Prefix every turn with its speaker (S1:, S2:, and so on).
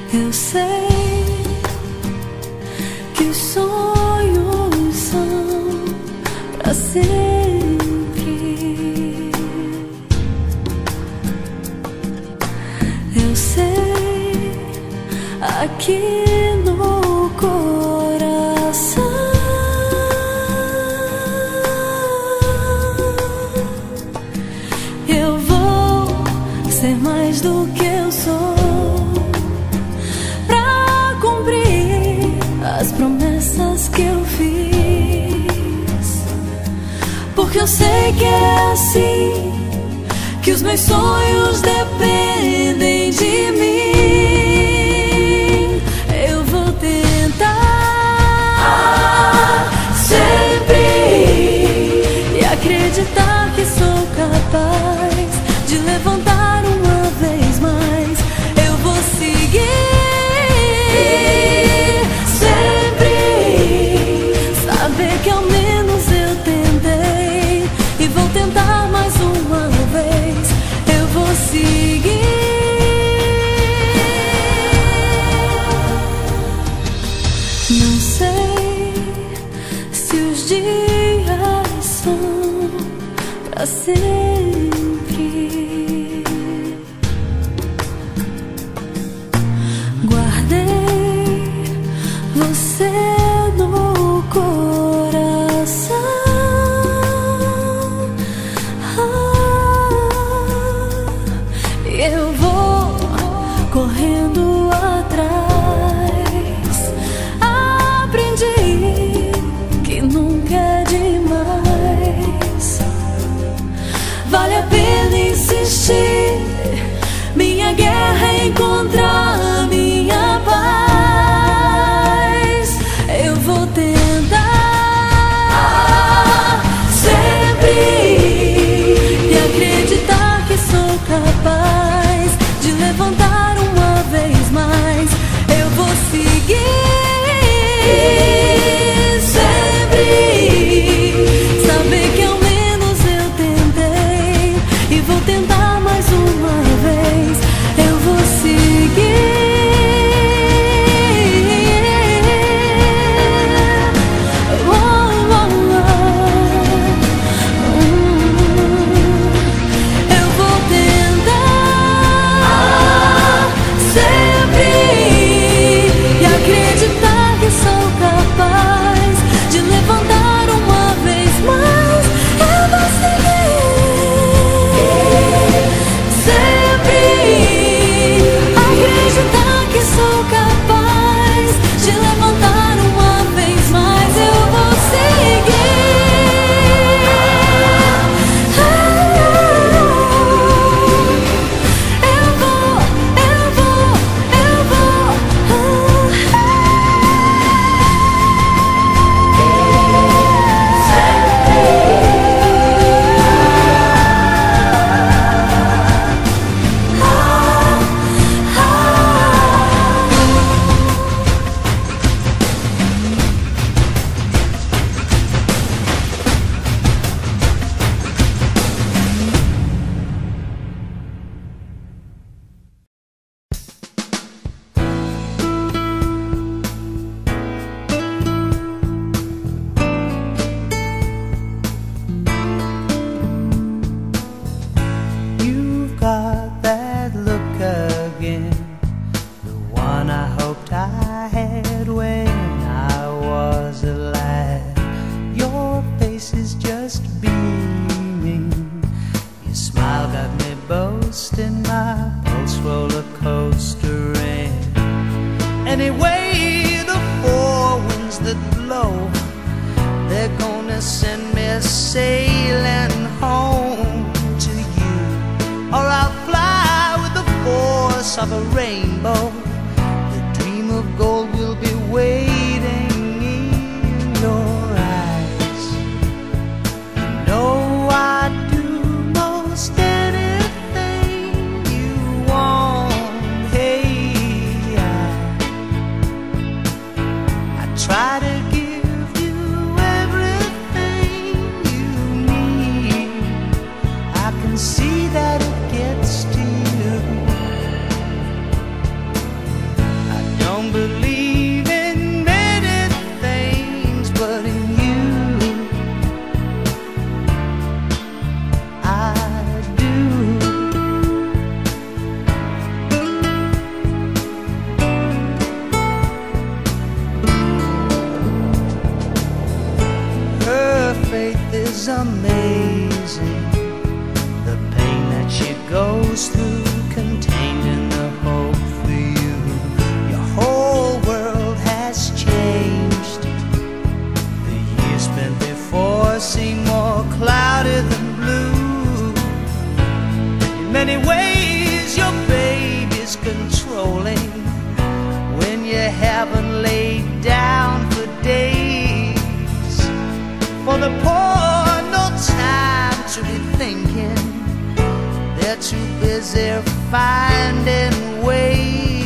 S1: Eu sei que os sonhos são pra sempre. Eu sei aqui no coração eu vou ser mais do que eu sou, as promessas que eu fiz, porque eu sei que é assim que os meus sonhos dependem de mim. Eu vou tentar sempre e acreditar que sou capaz de levantar uma vez mais. Eu vou seguir que ao menos eu tentei e vou tentar mais uma vez. Eu vou seguir. Não sei se os dias são pra sempre. Guardei você no coração. Eu vou correndo atrás. Aprendi que nunca é demais. Vale a pena insistir. Minha guerra é encontrar minha paz. Eu vou tentar sempre e acreditar que sou capaz de levantar uma vez mais. Eu vou seguir sempre, saber que ao menos eu tentei e vou tentar mais uma vez. Eu vou seguir.
S2: goes through, contained in the hope for you. Your whole world has changed. The years spent before seem more cloudy than blue. In many ways your baby's controlling when you haven't laid down for days. For the poor, no time to be thinking, they're too busy finding ways.